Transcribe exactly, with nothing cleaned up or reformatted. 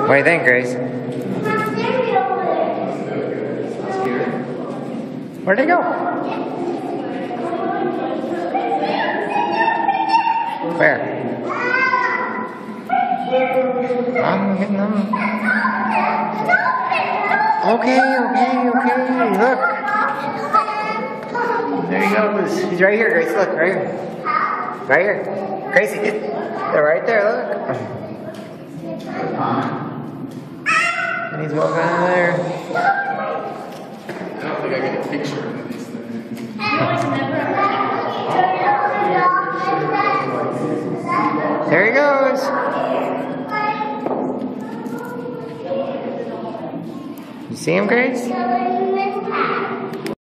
What do you think, Grace? Where'd they go? Where? I'm getting them. Okay, okay, okay. Look. There he goes. He's right here, Grace. Look, right here. Right here. Gracie, they're right there, look. And he's walking over there. I don't think I get a picture of these things. There he goes. You see him, Grace?